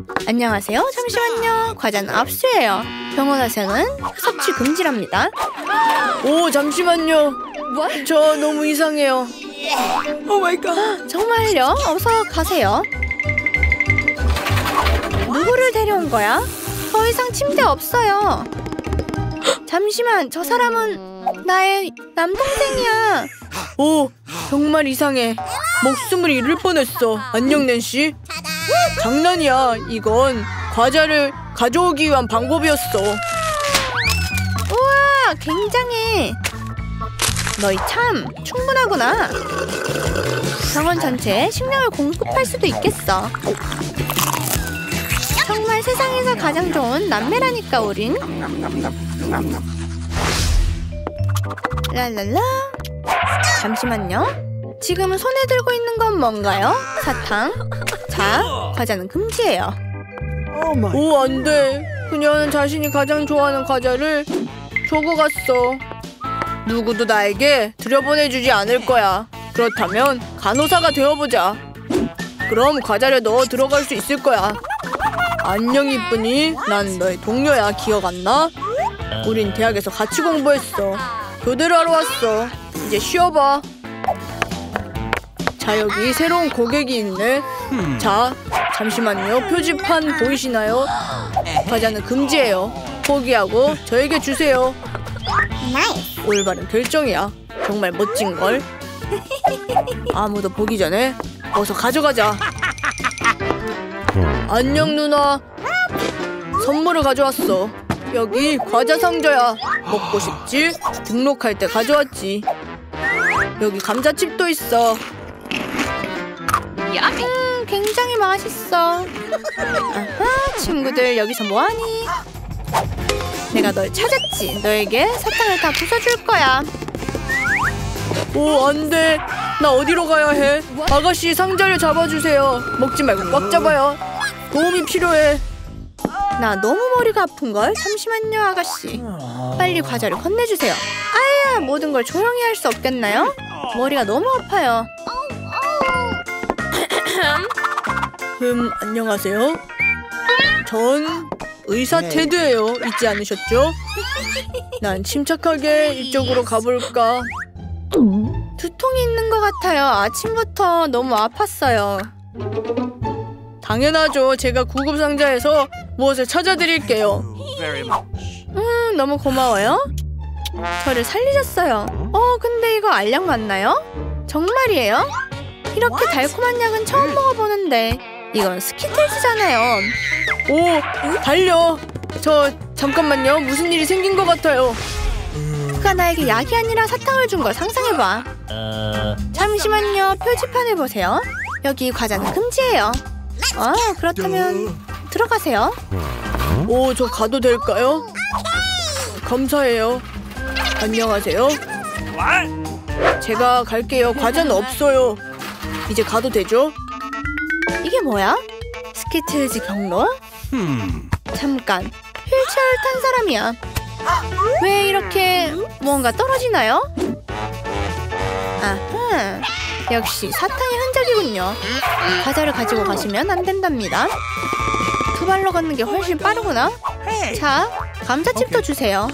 안녕하세요. 잠시만요. 과자는 압수해요. 병원에서는 섭취 금지랍니다. 오, 잠시만요. 저 너무 이상해요. 오 마이 갓. 정말요? 어서 가세요. 누구를 데려온 거야? 더 이상 침대 없어요. 잠시만, 저 사람은 나의 남동생이야. 오, 정말 이상해. 목숨을 잃을 뻔했어. 안녕, 낸시. 장난이야. 이건 과자를 가져오기 위한 방법이었어. 우와, 굉장해. 너희 참 충분하구나. 병원 전체에 식량을 공급할 수도 있겠어. 정말 세상에서 가장 좋은 남매라니까 우린. 랄랄라. 잠시만요. 지금 손에 들고 있는 건 뭔가요? 사탕. 자, 과자는 금지예요. 오, 안 돼. 그녀는 자신이 가장 좋아하는 과자를 주고 갔어. 누구도 나에게 들여보내주지 않을 거야. 그렇다면 간호사가 되어보자. 그럼 과자를 넣어 들어갈 수 있을 거야. 안녕, 이쁜이. 난 너의 동료야. 기억 안 나? 우린 대학에서 같이 공부했어. 교대를 하러 왔어. 이제 쉬어봐. 자, 여기 새로운 고객이 있네. 자, 잠시만요. 표지판 보이시나요? 과자는 금지예요. 포기하고 저에게 주세요. 올바른 결정이야. 정말 멋진걸. 아무도 보기 전에 어서 가져가자. 안녕, 누나. 선물을 가져왔어. 여기 과자 상자야. 먹고 싶지? 등록할 때 가져왔지. 여기 감자칩도 있어. 굉장히 맛있어. 아하, 친구들 여기서 뭐하니? 내가 널 찾았지. 너에게 사탕을 다 부숴줄 거야. 오, 안 돼. 나 어디로 가야 해? 아가씨, 상자를 잡아주세요. 먹지 말고 꽉 잡아요. 도움이 필요해. 나 너무 머리가 아픈걸? 잠시만요, 아가씨. 빨리 과자를 건네주세요. 아야, 모든 걸 조용히 할 수 없겠나요? 머리가 너무 아파요. 안녕하세요. 전 의사 테드예요. 잊지 않으셨죠? 난 침착하게 이쪽으로 가볼까? 두통이 있는 것 같아요. 아침부터 너무 아팠어요. 당연하죠. 제가 구급상자에서 무엇을 찾아드릴게요. 너무 고마워요. 저를 살리셨어요. 근데 이거 알약 맞나요? 정말이에요? 이렇게 달콤한 약은 처음 먹어보는데 이건 스키틀즈잖아요. 오, 달려. 잠깐만요. 무슨 일이 생긴 것 같아요. 그가 나에게 약이 아니라 사탕을 준 걸 상상해봐. 잠시만요. 표지판을 보세요. 여기 과자는 금지예요. 그렇다면 들어가세요. 오, 저 가도 될까요? 감사해요. 안녕하세요. 제가 갈게요. 과자는 없어요. 이제 가도 되죠? 이게 뭐야? 스키틀즈 경로? 잠깐, 휠체어를 탄 사람이야. 왜 이렇게 무언가 떨어지나요? 아하, 역시 사탕의 흔적이군요. 과자를 가지고 가시면 안 된답니다. 두 발로 걷는 게 훨씬 빠르구나. 자, 감자칩도 주세요.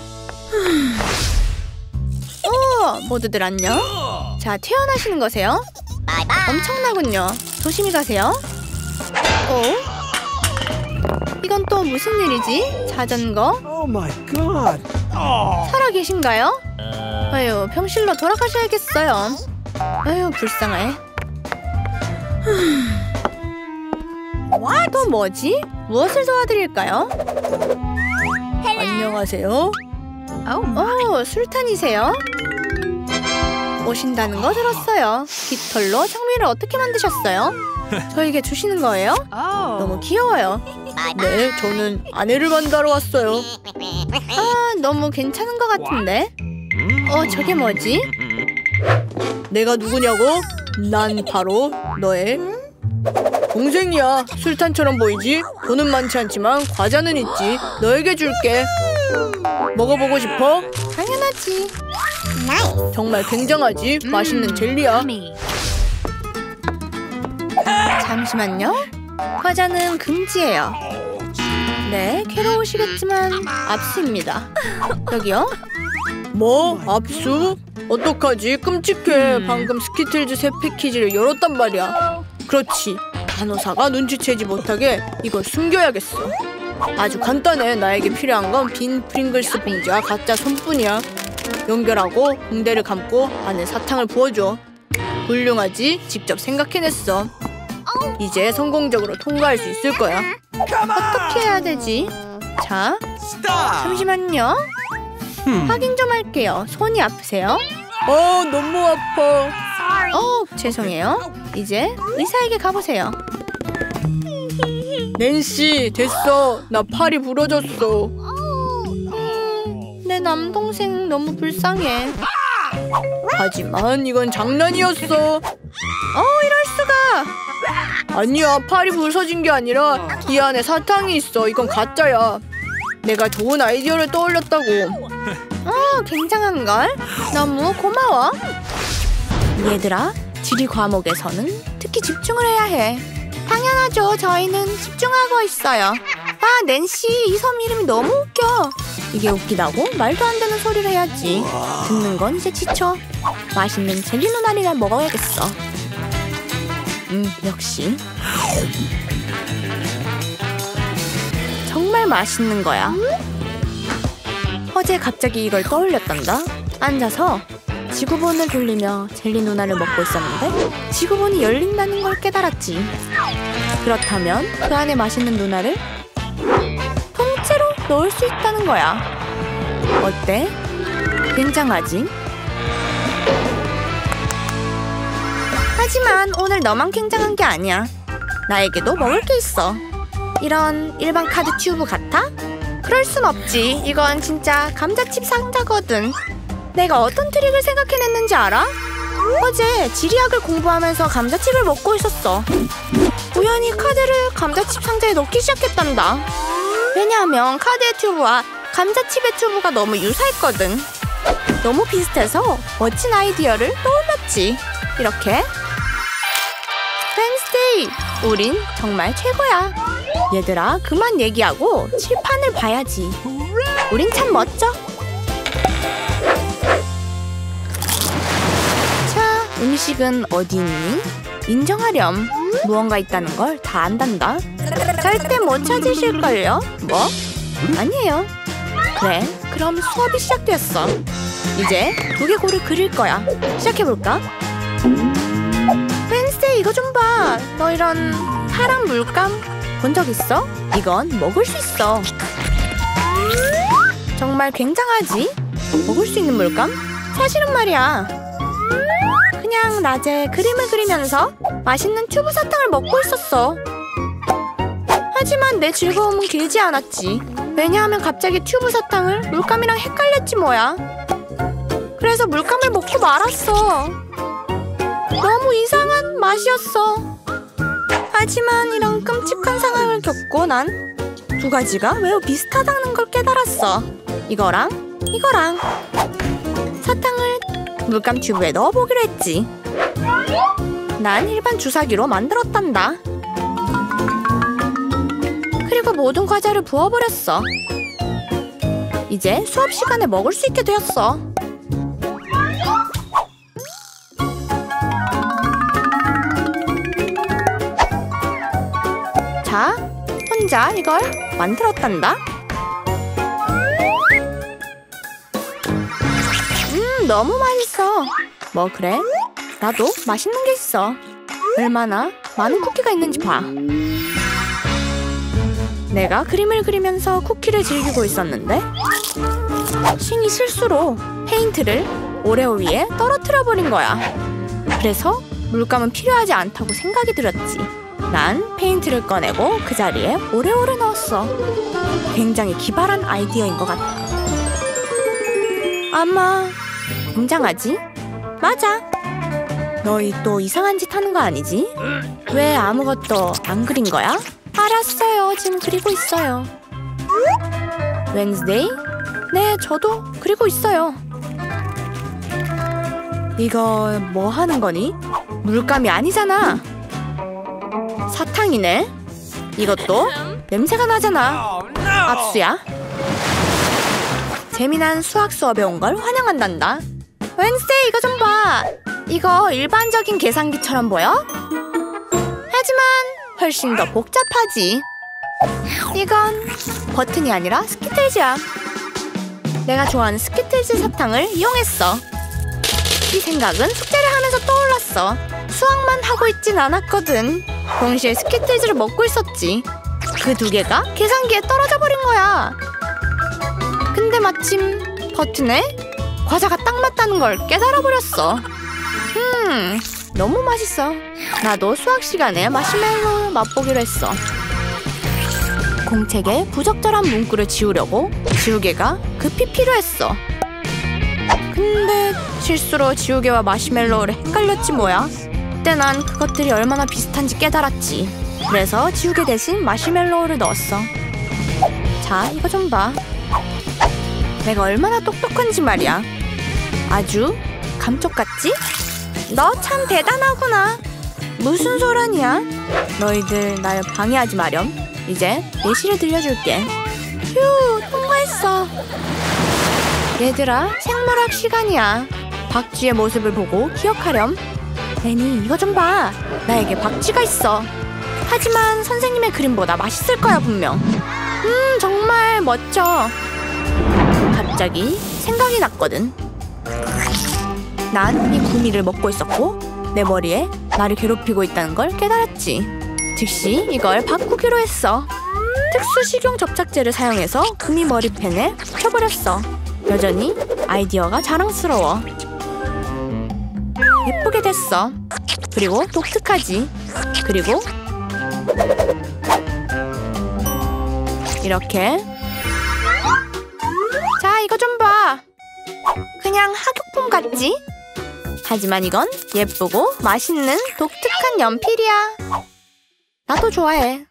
오, 모두들 안녕. 자, 퇴원하시는 거세요? 엄청나군요. 조심히 가세요. 이건 또 무슨 일이지? 자전거? 오 마이 갓. 살아 계신가요? 아유, 병실로 돌아가셔야겠어요. 아유, 불쌍해. 또 뭐지? 무엇을 도와드릴까요? 안녕하세요. 술탄이세요? 오신다는 거 들었어요. 깃털로 장미를 어떻게 만드셨어요? 저에게 주시는 거예요? 너무 귀여워요. 네, 저는 아내를 만나러 왔어요. 너무 괜찮은 것 같은데? 저게 뭐지? 내가 누구냐고? 난 바로 너의 동생이야. 술탄처럼 보이지? 돈은 많지 않지만 과자는 있지. 너에게 줄게. 먹어보고 싶어? 당연하지. 정말 굉장하지? 맛있는 젤리야. 잠시만요. 과자는 금지예요. 네, 괴로우시겠지만 압수입니다. 여기요? 뭐? 압수? 어떡하지? 끔찍해. 방금 스키틀즈 새 패키지를 열었단 말이야. 그렇지. 간호사가 눈치채지 못하게 이걸 숨겨야겠어. 아주 간단해. 나에게 필요한 건 빈 프링글스 봉지와 가짜 손뿐이야. 연결하고 붕대를 감고 안에 사탕을 부어줘. 훌륭하지? 직접 생각해냈어. 이제 성공적으로 통과할 수 있을 거야. 어떻게 해야 되지? 자, 잠시만요. 확인 좀 할게요. 손이 아프세요? 너무 아파. 죄송해요. 이제 의사에게 가보세요. 낸시, 됐어. 나 팔이 부러졌어. 내 남동생 너무 불쌍해. 하지만 이건 장난이었어. 이럴 수가. 아니야, 팔이 부서진 게 아니라 이 안에 사탕이 있어. 이건 가짜야. 내가 좋은 아이디어를 떠올렸다고. 굉장한걸? 너무 고마워. 얘들아, 지리 과목에서는 특히 집중을 해야 해. 당연하죠. 저희는 집중하고 있어요. 낸시, 이 섬 이름이 너무 웃겨. 이게 웃기다고? 말도 안 되는 소리를 해야지. 듣는 건 이제 지쳐. 맛있는 젤리 누나리를 먹어야겠어. 역시 정말 맛있는 거야. 어제 갑자기 이걸 떠올렸단다. 앉아서 지구본을 돌리며 젤리 누나를 먹고 있었는데 지구본이 열린다는 걸 깨달았지. 그렇다면 그 안에 맛있는 누나를 통째로 넣을 수 있다는 거야. 어때? 굉장하지? 하지만 오늘 너만 굉장한 게 아니야. 나에게도 먹을 게 있어. 이런 일반 카드 튜브 같아? 그럴 순 없지. 이건 진짜 감자칩 상자거든. 내가 어떤 트릭을 생각해냈는지 알아? 어제 지리학을 공부하면서 감자칩을 먹고 있었어. 우연히 카드를 감자칩 상자에 넣기 시작했단다. 왜냐하면 카드의 튜브와 감자칩의 튜브가 너무 유사했거든. 너무 비슷해서 멋진 아이디어를 떠올렸지. 이렇게. 웬스데이, 우린 정말 최고야. 얘들아, 그만 얘기하고 칠판을 봐야지. 우린 참 멋져. 자, 음식은 어디 있니? 인정하렴. 무언가 있다는 걸 다 안단다. 절대 못 찾으실걸요? 뭐? 아니에요. 그래, 그럼 수업이 시작되었어. 이제 두개골을 그릴 거야. 시작해볼까? 웬스데이, 이거 좀 봐. 너 이런 파란 물감 본 적 있어? 이건 먹을 수 있어. 정말 굉장하지? 먹을 수 있는 물감? 사실은 말이야, 그냥 낮에 그림을 그리면서 맛있는 튜브 사탕을 먹고 있었어. 하지만 내 즐거움은 길지 않았지. 왜냐하면 갑자기 튜브 사탕을 물감이랑 헷갈렸지 뭐야. 그래서 물감을 먹고 말았어. 너무 이상한 맛이었어. 하지만 이런 끔찍한 상황을 겪고 난 두 가지가 매우 비슷하다는 걸 깨달았어. 이거랑 이거랑. 사탕을 물감 튜브에 넣어보기로 했지. 난 일반 주사기로 만들었단다. 그리고 모든 과자를 부어버렸어. 이제 수업 시간에 먹을 수 있게 되었어. 자, 혼자 이걸 만들었단다. 너무 맛있어. 뭐 그래? 나도 맛있는 게 있어. 얼마나 많은 쿠키가 있는지 봐. 내가 그림을 그리면서 쿠키를 즐기고 있었는데 신이 실수로 페인트를 오레오 위에 떨어뜨려버린 거야. 그래서 물감은 필요하지 않다고 생각이 들었지. 난 페인트를 꺼내고 그 자리에 오레오를 넣었어. 굉장히 기발한 아이디어인 것 같아. 아마 굉장하지? 맞아. 너희 또 이상한 짓 하는 거 아니지? 왜 아무것도 안 그린 거야? 알았어요. 지금 그리고 있어요. 웬스데이? 네, 저도 그리고 있어요. 이거 뭐 하는 거니? 물감이 아니잖아. 사탕이네. 이것도 냄새가 나잖아. 압수야. 재미난 수학 수업에 온 걸 환영한단다. 웬스데이 이거 좀 봐. 이거 일반적인 계산기처럼 보여? 하지만 훨씬 더 복잡하지. 이건 버튼이 아니라 스키틀즈야. 내가 좋아하는 스키틀즈 사탕을 이용했어. 이 생각은 숙제를 하면서 떠올랐어. 수학만 하고 있진 않았거든. 동시에 스키틀즈를 먹고 있었지. 그 두 개가 계산기에 떨어져 버린 거야. 근데 마침 버튼에 과자가 딱 맞다는 걸 깨달아 버렸어. 너무 맛있어. 나도 수학 시간에 마시멜로 맛보기로 했어. 공책에 부적절한 문구를 지우려고 지우개가 급히 필요했어. 근데 실수로 지우개와 마시멜로를 헷갈렸지 뭐야. 그때 난 그것들이 얼마나 비슷한지 깨달았지. 그래서 지우개 대신 마시멜로우를 넣었어. 자, 이거 좀 봐. 내가 얼마나 똑똑한지 말이야. 아주 감쪽같지? 너 참 대단하구나. 무슨 소란이야? 너희들 날 방해하지 마렴. 이제 예시를 들려줄게. 휴, 통과했어. 얘들아, 생물학 시간이야. 박쥐의 모습을 보고 기억하렴. 애니, 이거 좀 봐. 나에게 박쥐가 있어. 하지만 선생님의 그림보다 맛있을 거야 분명. 정말 멋져. 갑자기 생각이 났거든. 난 이 구미를 먹고 있었고 내 머리에 나를 괴롭히고 있다는 걸 깨달았지. 즉시 이걸 바꾸기로 했어. 특수 식용 접착제를 사용해서 구미 머리펜에 붙여버렸어. 여전히 아이디어가 자랑스러워. 예쁘게 됐어. 그리고 독특하지. 그리고 이렇게. 자, 이거 좀 봐. 그냥 학용품 같지? 하지만 이건 예쁘고 맛있는 독특한 연필이야. 나도 좋아해.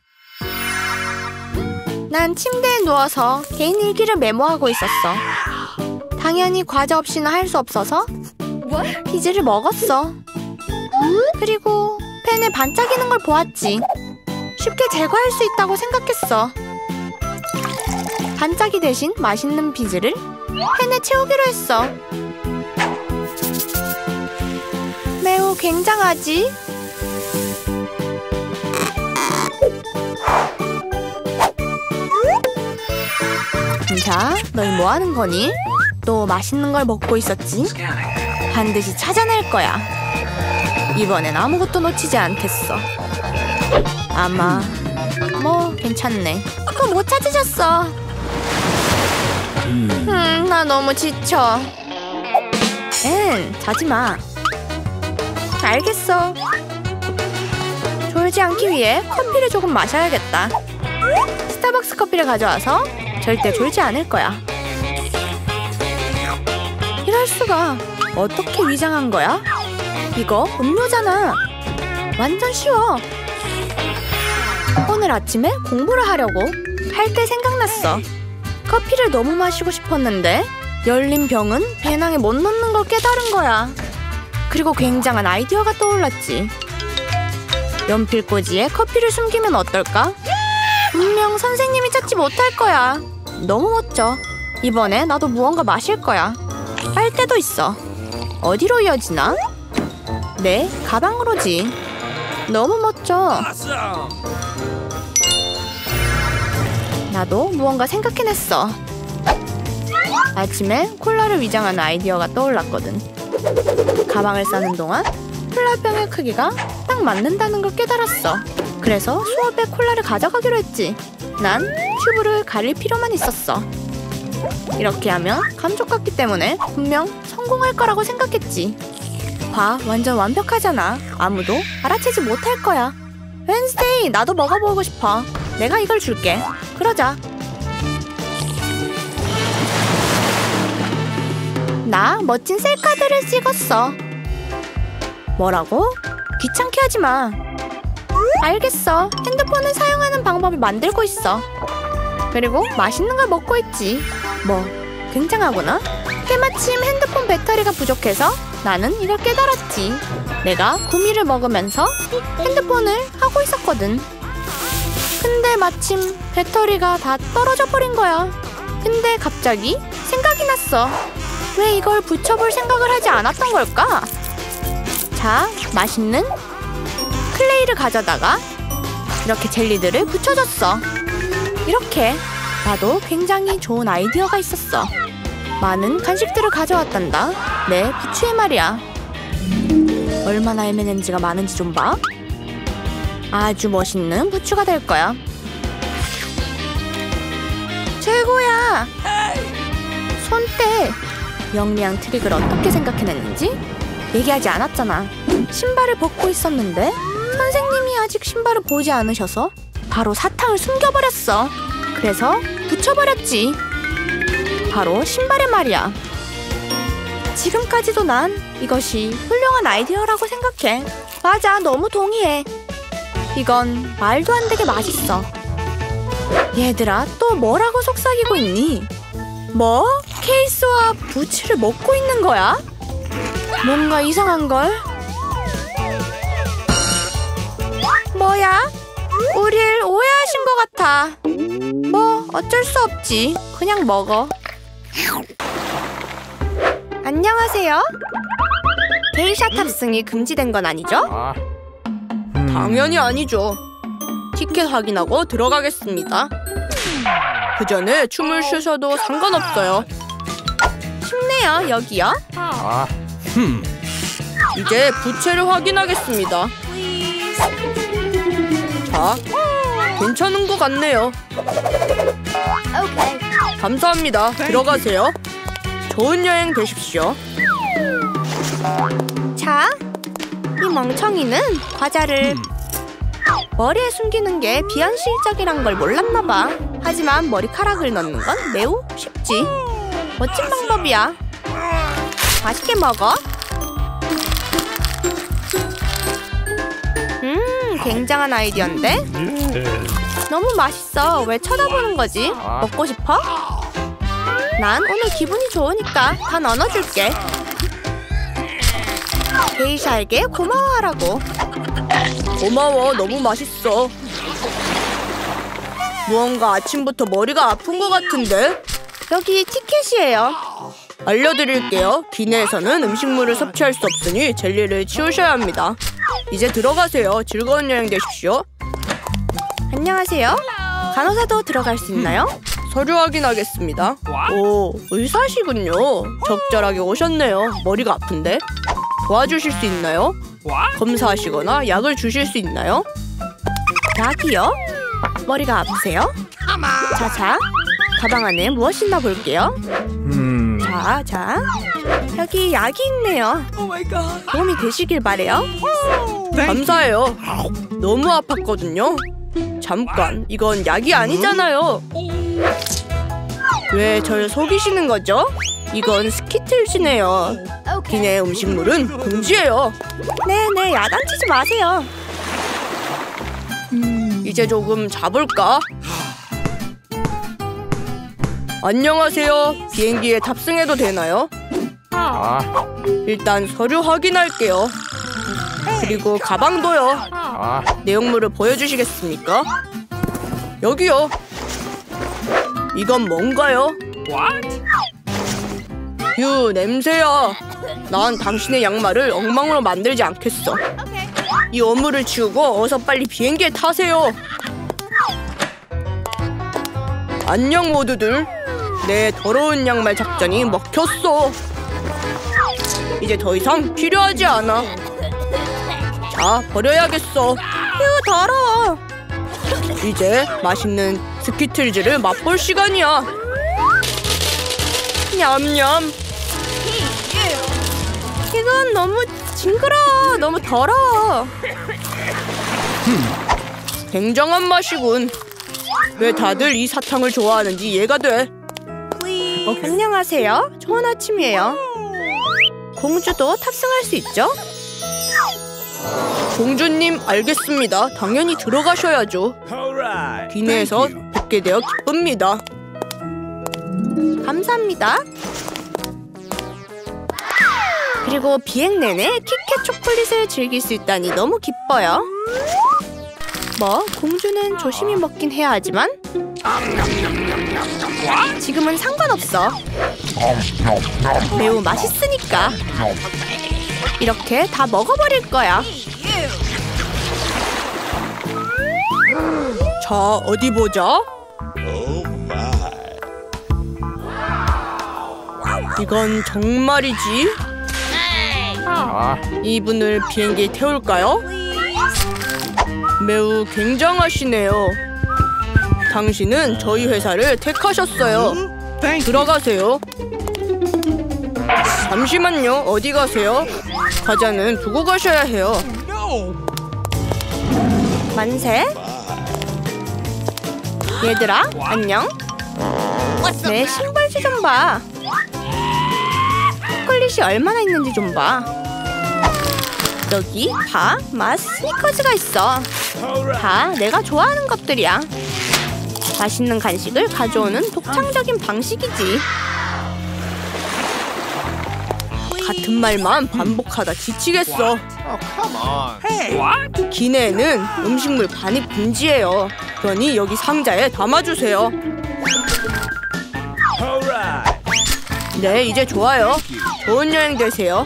난 침대에 누워서 개인 일기를 메모하고 있었어. 당연히 과자 없이는 할 수 없어서 피즈를 먹었어. 그리고 펜에 반짝이는 걸 보았지. 쉽게 제거할 수 있다고 생각했어. 반짝이 대신 맛있는 피즈를 펜에 채우기로 했어. 매우 굉장하지? 자, 너희 뭐 하는 거니? 또 맛있는 걸 먹고 있었지? 반드시 찾아낼 거야. 이번엔 아무것도 놓치지 않겠어. 아마 뭐 괜찮네. 그거 못 찾으셨어. 나 너무 지쳐. 자지마. 알겠어. 졸지 않기 위해 커피를 조금 마셔야겠다. 스타벅스 커피를 가져와서 절대 졸지 않을 거야. 이럴 수가. 어떻게 위장한 거야? 이거 음료잖아. 완전 쉬워. 오늘 아침에 공부를 하려고 할 때 생각났어. 커피를 너무 마시고 싶었는데 열린 병은 배낭에 못 넣는 걸 깨달은 거야. 그리고 굉장한 아이디어가 떠올랐지. 연필꽂이에 커피를 숨기면 어떨까? 분명 선생님이 찾지 못할 거야. 너무 멋져. 이번에 나도 무언가 마실 거야. 빨대도 있어. 어디로 이어지나? 네, 가방으로지. 너무 멋져. 나도 무언가 생각해냈어. 아침에 콜라를 위장하는 아이디어가 떠올랐거든. 가방을 싸는 동안 콜라병의 크기가 딱 맞는다는 걸 깨달았어. 그래서 수업에 콜라를 가져가기로 했지. 난 튜브를 가릴 필요만 있었어. 이렇게 하면 감쪽 같기 때문에 분명 성공할 거라고 생각했지. 봐, 완전 완벽하잖아. 아무도 알아채지 못할 거야. 웬스데이, 나도 먹어보고 싶어. 내가 이걸 줄게. 그러자. 나 멋진 셀카들을 찍었어. 뭐라고? 귀찮게 하지 마. 알겠어. 핸드폰을 사용하는 방법을 만들고 있어. 그리고 맛있는 걸 먹고 있지. 뭐, 굉장하구나. 때마침 핸드폰 배터리가 부족해서 나는 이걸 깨달았지. 내가 구미를 먹으면서 핸드폰을 하고 있었거든. 근데 마침 배터리가 다 떨어져 버린 거야. 근데 갑자기 생각이 났어. 왜 이걸 붙여볼 생각을 하지 않았던 걸까? 자, 맛있는 클레이를 가져다가 이렇게 젤리들을 붙여줬어. 이렇게 나도 굉장히 좋은 아이디어가 있었어. 많은 간식들을 가져왔단다. 내 부추에 말이야. 얼마나 M&Ms가 많은지 좀 봐. 아주 멋있는 부추가 될 거야. 최고야! 손때 영리한 트릭을 어떻게 생각해냈는지 얘기하지 않았잖아. 신발을 벗고 있었는데 선생님이 아직 신발을 보지 않으셔서 바로 사탕을 숨겨버렸어. 그래서 붙여버렸지. 바로 신발에 말이야. 지금까지도 난 이것이 훌륭한 아이디어라고 생각해. 맞아, 너무 동의해. 이건 말도 안 되게 맛있어. 얘들아, 또 뭐라고 속삭이고 있니? 뭐? 케이스와 부츠를 먹고 있는 거야? 뭔가 이상한걸? 뭐야? 우릴 오해하신 것 같아. 뭐 어쩔 수 없지. 그냥 먹어. 안녕하세요. 게이샤 탑승이 금지된 건 아니죠? 당연히 아니죠. 티켓 확인하고 들어가겠습니다. 그 전에 춤을 추셔도 상관없어요. 쉽네요. 여기요. 이제 부채를 확인하겠습니다. 자, 괜찮은 것 같네요. 감사합니다. 들어가세요. 좋은 여행 되십시오. 자, 이 멍청이는 과자를 머리에 숨기는 게 비현실적이란 걸 몰랐나 봐. 하지만 머리카락을 넣는 건 매우 쉽지. 멋진 방법이야. 맛있게 먹어. 굉장한 아이디어인데? 너무 맛있어. 왜 쳐다보는 거지? 먹고 싶어? 난 오늘 기분이 좋으니까 다 나눠줄게. 게이샤에게 고마워하라고. 고마워. 너무 맛있어. 무언가 아침부터 머리가 아픈 것 같은데? 여기 티켓이에요. 알려드릴게요. 기내에서는 음식물을 섭취할 수 없으니 젤리를 치우셔야 합니다. 이제 들어가세요. 즐거운 여행 되십시오. 안녕하세요. 간호사도 들어갈 수 있나요? 서류 확인하겠습니다. 오, 의사시군요. 적절하게 오셨네요. 머리가 아픈데? 도와주실 수 있나요? 검사하시거나 약을 주실 수 있나요? 약이요? 머리가 아프세요? 자자, 가방 안에 무엇이 있나 볼게요. 자, 여기 약이 있네요. 도움이 되시길 바래요. 감사해요. 너무 아팠거든요. 잠깐, 이건 약이 아니잖아요. 왜 절 속이시는 거죠? 이건 스키틀즈네요. 기내 음식물은 금지예요. 네네, 야단치지 마세요. 이제 조금 자볼까? 안녕하세요. 비행기에 탑승해도 되나요? 일단 서류 확인할게요. 그리고 가방도요. 내용물을 보여주시겠습니까? 여기요. 이건 뭔가요? 휴, 냄새야. 난 당신의 양말을 엉망으로 만들지 않겠어. 이 어물을 치우고 어서 빨리 비행기에 타세요. 안녕 모두들. 내 더러운 양말 작전이 먹혔어. 이제 더 이상 필요하지 않아. 자, 버려야겠어. 휴, 더러워. 이제 맛있는 스키틀즈를 맛볼 시간이야. 냠냠. 이건 너무 징그러워. 너무 더러워. 굉장한 맛이군. 왜 다들 이 사탕을 좋아하는지 이해가 돼. 안녕하세요. 좋은 아침이에요. 공주도 탑승할 수 있죠? 공주님, 알겠습니다. 당연히 들어가셔야죠. 기내에서 뵙게 되어 기쁩니다. 감사합니다. 그리고 비행 내내 키캣 초콜릿을 즐길 수 있다니 너무 기뻐요. 뭐 공주는 조심히 먹긴 해야 하지만 지금은 상관없어. 매우 맛있으니까. 이렇게 다 먹어버릴 거야. 자, 어디 보자. 이건 정말이지? 이분을 비행기에 태울까요? 매우 굉장하시네요. 당신은 저희 회사를 택하셨어요. 들어가세요. 잠시만요. 어디 가세요? 과자는 두고 가셔야 해요. 만세. 얘들아, 안녕. 내 신발지 좀 봐. 초콜릿이 얼마나 있는지 좀 봐. 여기 바, 맛, 스니커즈가 있어. 다 내가 좋아하는 것들이야. 맛있는 간식을 가져오는 독창적인 방식이지. 같은 말만 반복하다 지치겠어. 기내에는 음식물 반입 금지예요. 그러니 여기 상자에 담아주세요. 네, 이제 좋아요. 좋은 여행 되세요.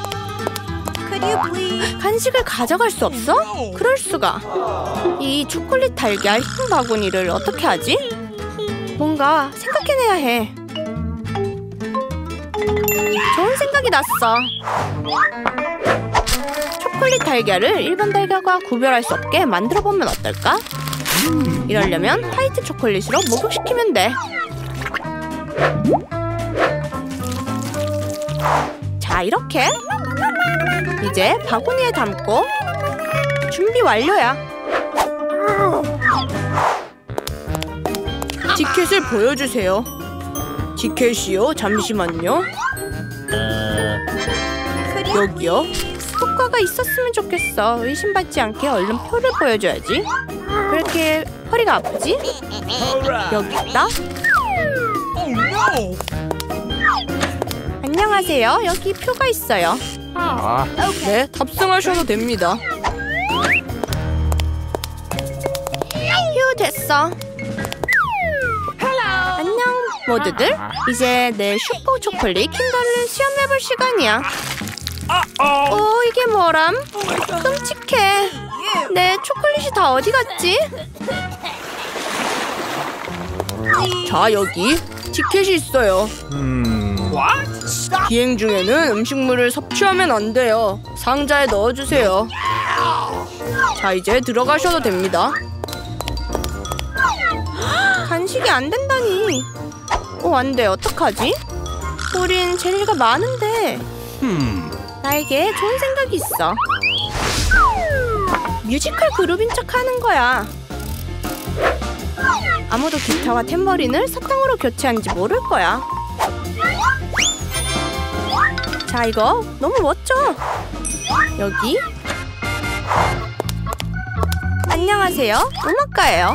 간식을 가져갈 수 없어? 그럴 수가. 이 초콜릿 달걀 흰 바구니를 어떻게 하지? 뭔가 생각해내야 해. 좋은 생각이 났어. 초콜릿 달걀을 일반 달걀과 구별할 수 없게 만들어보면 어떨까? 이러려면 화이트 초콜릿으로 목욕시키면 돼. 자, 이렇게. 이제 바구니에 담고 준비 완료야. 티켓을 보여주세요. 티켓이요? 잠시만요. 여기요. 효과가 있었으면 좋겠어. 의심받지 않게 얼른 표를 보여줘야지. 왜 이렇게 허리가 아프지? 여기 있다. 안녕하세요. 여기 표가 있어요. 네, 탑승하셔도 됩니다. 휴, 됐어. 안녕, 모두들. 이제 내 슈퍼 초콜릿 킨더를 시험해볼 시간이야. 오, 이게 뭐람? 끔찍해. 내 초콜릿이 다 어디 갔지? 자, 여기 티켓이 있어요. 비행 중에는 음식물을 섭취하면 안 돼요. 상자에 넣어주세요. 자, 이제 들어가셔도 됩니다. 간식이 안 된다니. 오, 안 돼. 어떡하지? 우린 젤리가 많은데. 나에게 좋은 생각이 있어. 뮤지컬 그룹인 척 하는 거야. 아무도 기타와 탬버린을 사탕으로 교체한지 모를 거야. 자, 이거 너무 멋져. 여기. 안녕하세요. 음악가예요.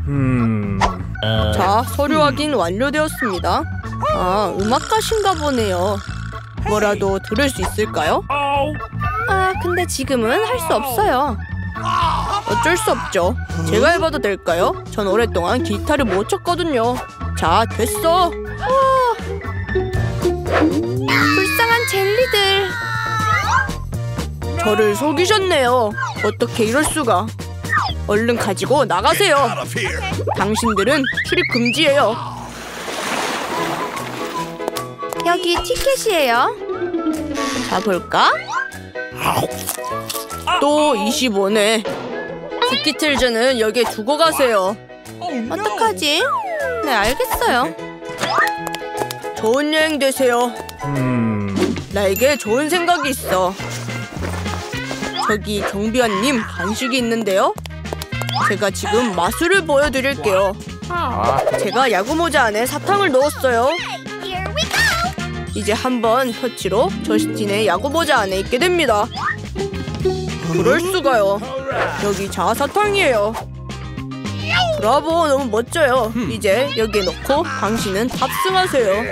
자, 서류 확인 완료되었습니다. 아, 음악가신가 보네요. 뭐라도 들을 수 있을까요? 아, 근데 지금은 할 수 없어요. 어쩔 수 없죠. 제가 해봐도 될까요? 전 오랫동안 기타를 못 쳤거든요. 자, 됐어. 불쌍한 젤리들. 저를 속이셨네요. 어떻게 이럴 수가. 얼른 가지고 나가세요. 당신들은 출입 금지예요. 여기 티켓이에요. 자, 볼까? 또 25네. 티키틀즈는 여기에 두고 가세요. 어떡하지? 네, 알겠어요. 좋은 여행 되세요. 나에게 좋은 생각이 있어. 저기 경비원님, 간식이 있는데요. 제가 지금 마술을 보여드릴게요. 제가 야구모자 안에 사탕을 넣었어요. 이제 한번 터치로 저스틴의 야구모자 안에 있게 됩니다. 그럴 수가요. 여기 자사탕이에요. 브라보, 너무 멋져요. 이제 여기에 넣고 당신은 탑승하세요.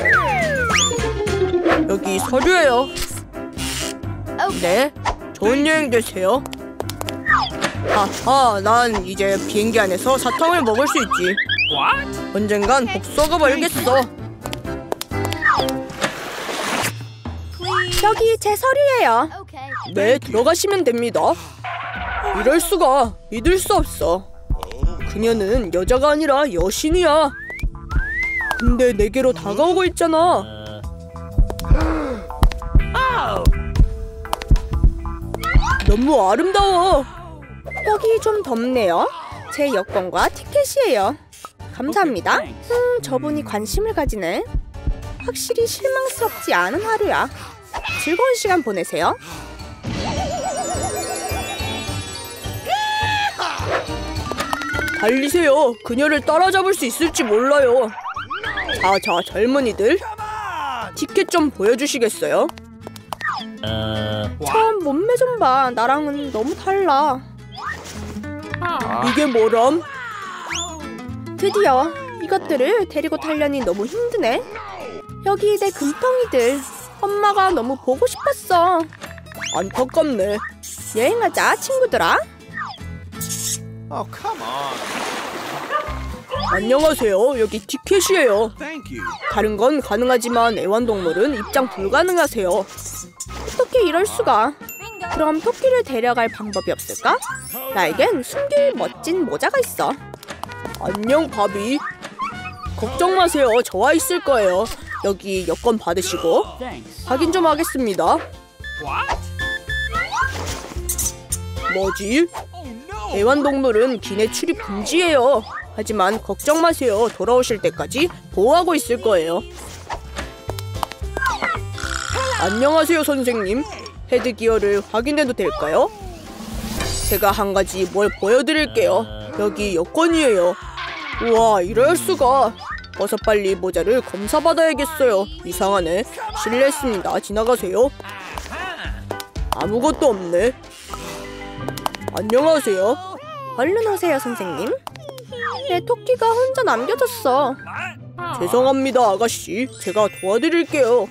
여기 서류예요. 네, 좋은 여행 되세요. 아하, 난 이제 비행기 안에서 사탕을 먹을 수 있지. 언젠간 복수하고 말겠어. 여기 제 서류예요. 네, 들어가시면 됩니다. 이럴 수가. 믿을 수 없어. 그녀는 여자가 아니라 여신이야. 근데 내게로 다가오고 있잖아. 너무 아름다워. 여기 좀 덥네요. 제 여권과 티켓이에요. 감사합니다. 저분이 관심을 가지네. 확실히 실망스럽지 않은 하루야. 즐거운 시간 보내세요. 달리세요. 그녀를 따라잡을 수 있을지 몰라요. 자, 젊은이들. 티켓 좀 보여주시겠어요? 참, 몸매 좀 봐. 나랑은 너무 달라. 이게 뭐람? 드디어 이것들을 데리고 타려니 너무 힘드네. 여기 내 금덩이들. 엄마가 너무 보고 싶었어. 안타깝네. 여행하자, 친구들아. Oh, come on. 안녕하세요. 여기 티켓이에요. Thank you. 다른 건 가능하지만 애완동물은 입장 불가능하세요. 어떻게 이럴 수가. 그럼 토끼를 데려갈 방법이 없을까? 나에겐 숨길 멋진 모자가 있어. 안녕, 바비. 걱정 마세요. 저와 있을 거예요. 여기 여권 받으시고 확인 좀 하겠습니다. 뭐지? 애완동물은 기내 출입 금지예요. 하지만 걱정 마세요. 돌아오실 때까지 보호하고 있을 거예요. 안녕하세요, 선생님. 헤드기어를 확인해도 될까요? 제가 한 가지 뭘 보여드릴게요. 여기 여권이에요. 우와, 이럴 수가. 어서 빨리 모자를 검사받아야겠어요. 이상하네. 실례했습니다. 지나가세요. 아무것도 없네. 안녕하세요. 얼른 오세요, 선생님. 내 토끼가 혼자 남겨졌어. 죄송합니다, 아가씨. 제가 도와드릴게요.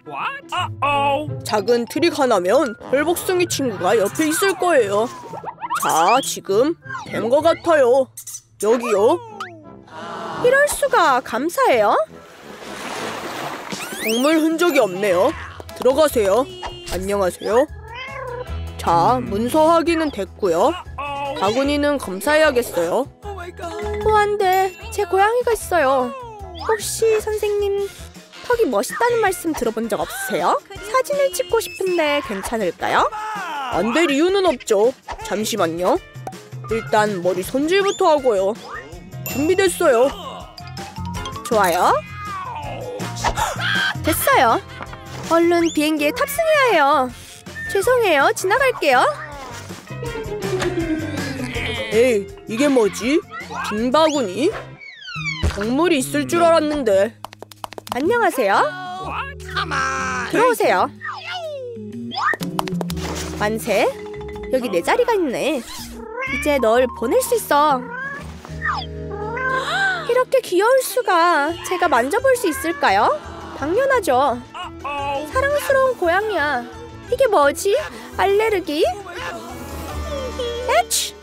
작은 트릭 하나면 헐복숭이 친구가 옆에 있을 거예요. 자, 지금 된 것 같아요. 여기요. 이럴 수가. 감사해요. 동물 흔적이 없네요. 들어가세요. 안녕하세요. 자, 문서 확인은 됐고요. 바구니는 검사해야겠어요. 안 돼. 제 고양이가 있어요. 혹시 선생님 턱이 멋있다는 말씀 들어본 적 없으세요? 사진을 찍고 싶은데 괜찮을까요? 안 될 이유는 없죠. 잠시만요. 일단 머리 손질부터 하고요. 준비됐어요. 좋아요. 됐어요. 얼른 비행기에 탑승해야 해요. 죄송해요. 지나갈게요. 에이, 이게 뭐지? 빈 바구니? 동물이 있을 줄 알았는데. 안녕하세요. 들어오세요. 만세. 여기 내 자리가 있네. 이제 널 보낼 수 있어. 이렇게 귀여울 수가. 제가 만져볼 수 있을까요? 당연하죠. 사랑스러운 고양이야. 이게 뭐지? 알레르기? 에치!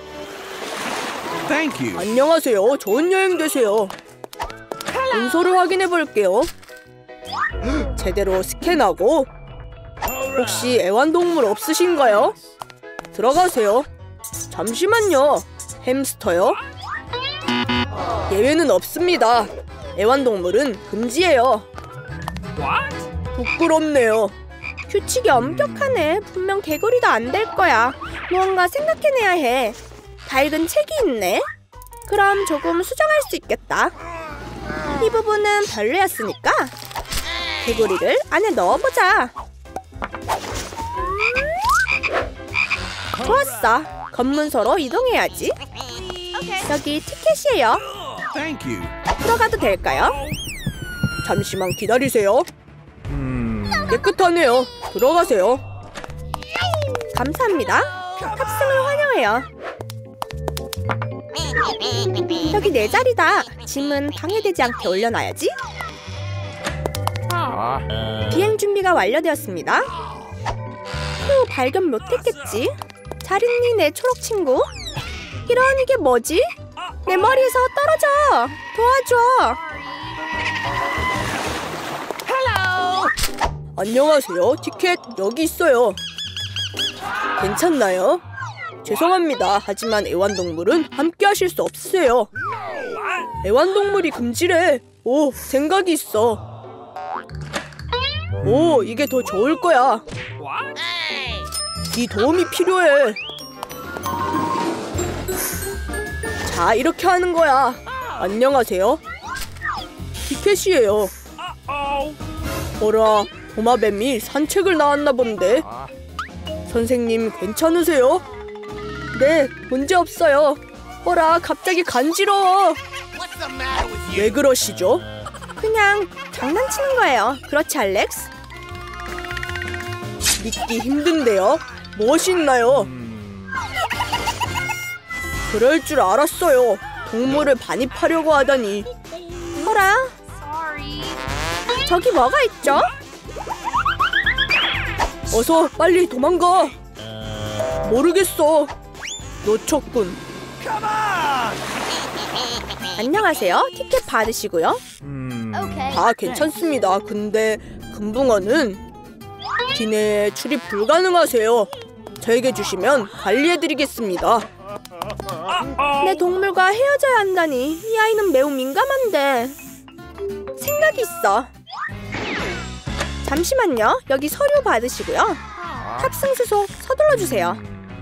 Thank you. 안녕하세요. 좋은 여행 되세요. 문서를 확인해 볼게요. 제대로 스캔하고. 혹시 애완동물 없으신가요? 들어가세요. 잠시만요. 햄스터요? 예외는 없습니다. 애완동물은 금지예요. 부끄럽네요. 규칙이 엄격하네. 분명 개구리도 안 될 거야. 무언가 생각해내야 해. 다 읽은 책이 있네. 그럼 조금 수정할 수 있겠다. 이 부분은 별로였으니까 개구리를 안에 넣어보자. 좋았어. 검문소로 이동해야지. 여기 티켓이에요. Thank you. 들어가도 될까요? 잠시만 기다리세요. 깨끗하네요. 들어가세요. 감사합니다. 탑승을 환영해요. 여기 내 자리다. 짐은 방해되지 않게 올려놔야지. 비행 준비가 완료되었습니다. 발견 못했겠지? 잘 있니, 내 초록 친구? 이런, 이게 뭐지? 내 머리에서 떨어져! 도와줘! 안녕하세요. 티켓 여기 있어요. 괜찮나요? 죄송합니다. 하지만 애완동물은 함께 하실 수 없으세요. 애완동물이 금지래. 오, 생각이 있어. 오, 이게 더 좋을 거야. 네 도움이 필요해. 자, 이렇게 하는 거야. 안녕하세요. 티켓이에요. 어라, 도마뱀이 산책을 나왔나 본데. 선생님, 괜찮으세요? 네, 문제 없어요. 어라, 갑자기 간지러워. 왜 그러시죠? 그냥 장난치는 거예요. 그렇지, 알렉스? 믿기 힘든데요. 무엇이 있나요? 그럴 줄 알았어요. 동물을 반입하려고 하다니. 어라? 저기 뭐가 있죠? 어서 빨리 도망가. 모르겠어. 놓쳤군. 안녕하세요. 티켓 받으시고요. 다 괜찮습니다. 근데 금붕어는 기내에 출입 불가능하세요. 저에게 주시면 관리해드리겠습니다. 내 동물과 헤어져야 한다니. 이 아이는 매우 민감한데. 생각이 있어. 잠시만요. 여기 서류 받으시고요. 탑승 수속 서둘러 주세요.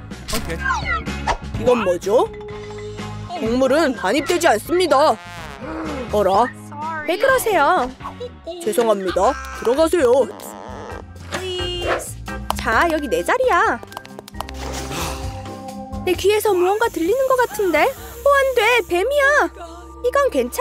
이건 뭐죠? 동물은 반입되지 않습니다. 어라? 왜 그러세요? 죄송합니다. 들어가세요. 자, 여기 내 자리야. 내 귀에서 무언가 들리는 것 같은데? 안 돼. 뱀이야. 이건 괜찮아.